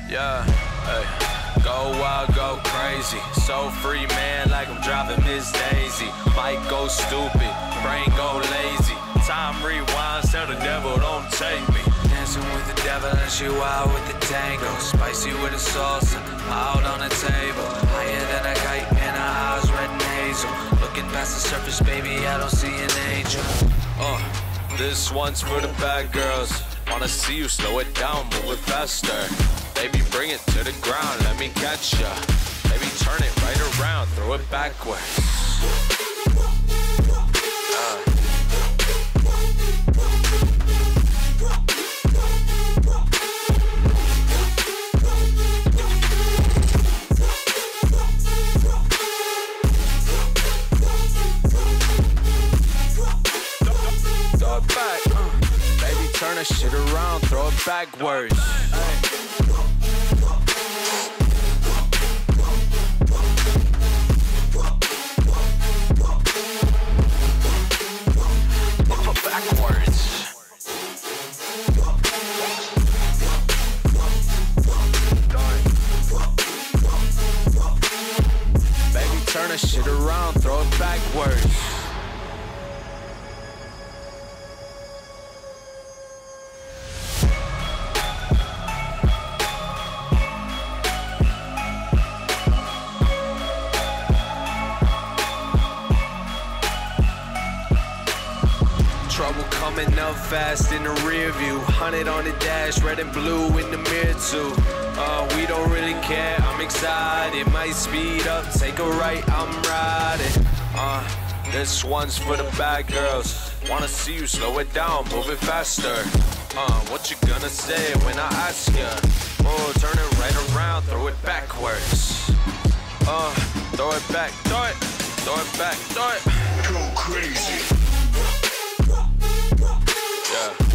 Yeah, hey. Go wild, go crazy. So free, man, like I'm driving Miss Daisy. Might go stupid, brain go lazy. Time rewinds, tell the devil don't take me. Dancing with the devil and she wild with the tango. Spicy with the salsa, out on the table. Higher than a kite and her eyes red and hazel. Looking past the surface, baby, I don't see an angel. This one's for the bad girls. Wanna see you slow it down, move it faster. Baby, bring it to the ground, let me catch ya. Baby, turn it right around, throw it backwards. Throw it back, baby, turn that shit around, throw it backwards. Turn that shit around, throw it backwards. Trouble coming up fast in the rear view. 100 on the dash, red and blue in the mirror too. We don't really care, I'm excited. Might speed up, take a right, I'm riding. This one's for the bad girls. Wanna see you slow it down, move it faster. What you gonna say when I ask ya? Oh, turn it right around, throw it backwards. Throw it back, throw it back, throw it. Go crazy. Yeah.